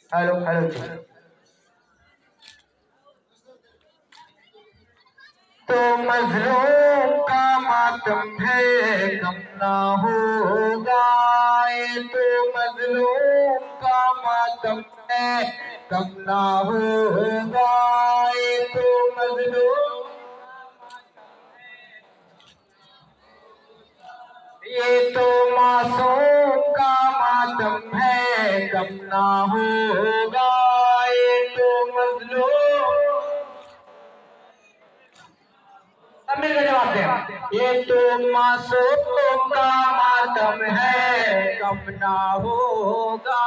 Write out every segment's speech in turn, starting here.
Hello hello जी। तो मजलूम का मातम है कम ना होगा, ये तो मजलूम का मातम है कम ना होगा, ये तो मजलूम, ये तो मासूम का मातम है कम ना होगा, ये तो मजलूम। अब मिलकर जवाब दें। ये तो मासूम का मातम है कम ना होगा,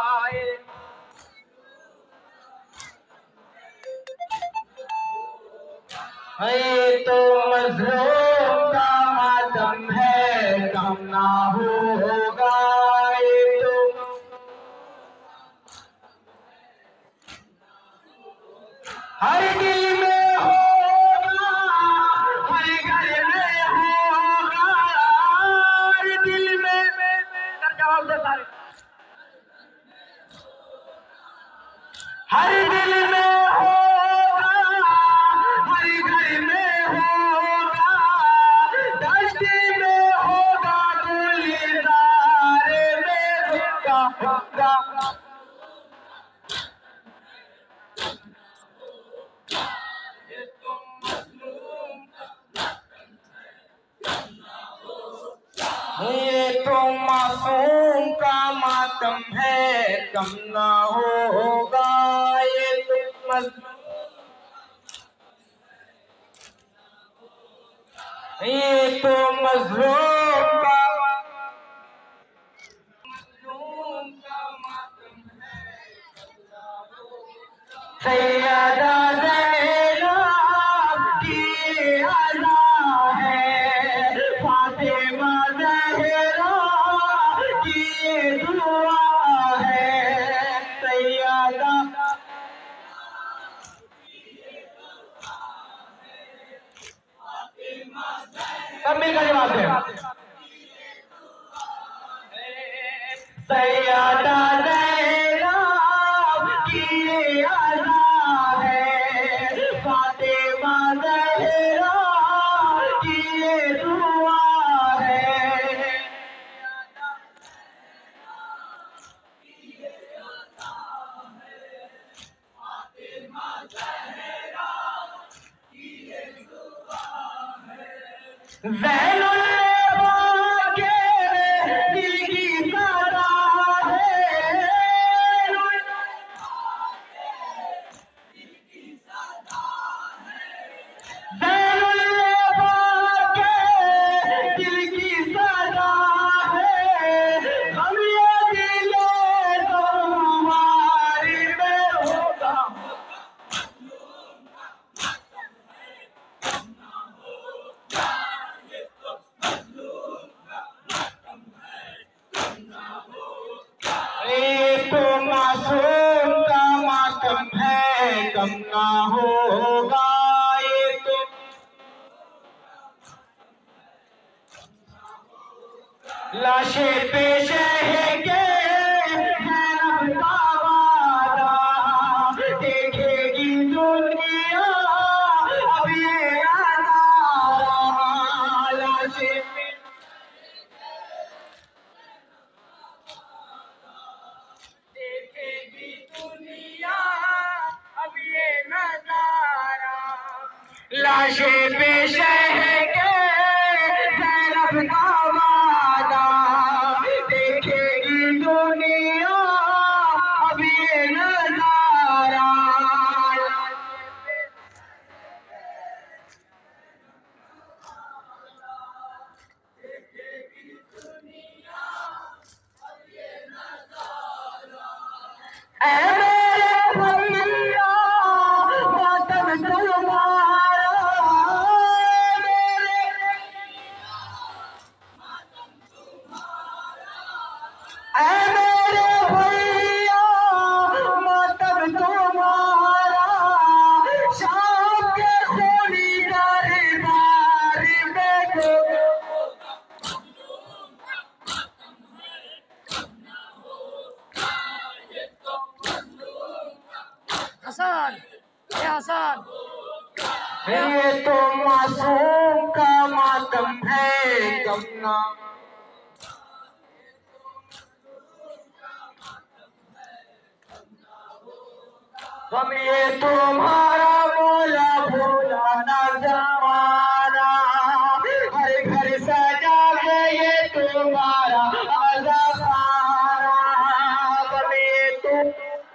ये तो मजलूम का मातम है कम ना होगा, ये तो हर दिल में होगा, हर घर में होगा, हर दिल में। जवाब दे सारे। हर दिल में होगा, हर घर में होगा, दस्ती में होगा, गुलज़ारे में होगा। ये तो मासूम का मातम है कम ना होगा, ये तो ये तो मजलूम का मातम है। सैयदा ज़ैनब की अज़ा है, फातिमा ज़हरा की दुआ है, सैयदा। सब मिलकर जवाब दें। सैयदा ज़ैनब की अज़ा है, फातिमा ज़हरा की दुआ है। ज़ैनुल के दिल की सदा है, ज़ैनुल के दिल की सदा है, हम ये दिले तुम्हारी में होगा। ये तो मासूम का मातम है कम ना होगा, ये तो लाशें पेश है के ज़ैनब का वादा, देखेगी दुनिया अब ये नज़ारा, लाशें देखेगी दुनिया अब ये नज़ारा, लाशें पेश है के ज़ैनब का वादा, देखेगी दुनिया अब ये नज़ारा। ऐ मेरे भैया मातम तुम्हारा, ऐ मेरे भैया मातम तुम्हारा, शाम के खूनी दरबार में हसन। ये तो मासूम का मातम है गम ना, गम ये तुम्हारा मौला भोला ना जमाना, हर घर सजा है ये तुम्हारा अज़ाखाना, गम ये तुम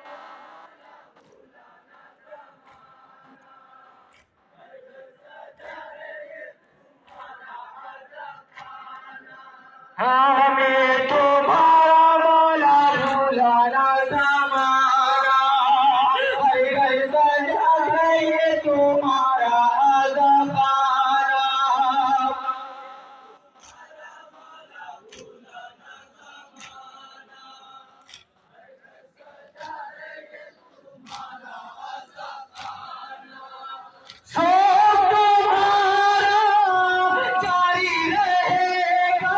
हमें तुम्हारा मौला भूला ना जमाना, हर घर सजा है ये तुम्हारा अज़ाखाना। सो तुम्हारा जारी रहेगा,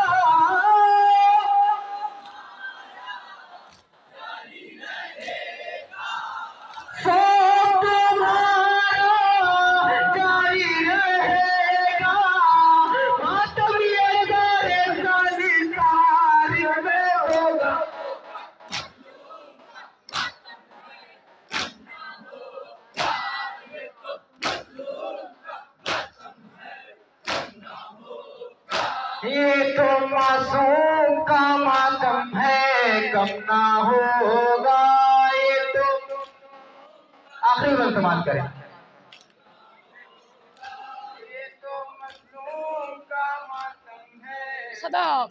सो तुम्हारा जारी रहेगा, मातम ये गारे सारी तारीख में होगा। ये तो मासूम का मातम है गम ना होगा, ये तो आखिरी वक्त मान करें। ये तो मासूम का मातम है सदाब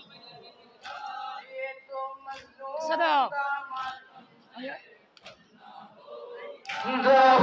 ये तो मासूम सदाब का मातम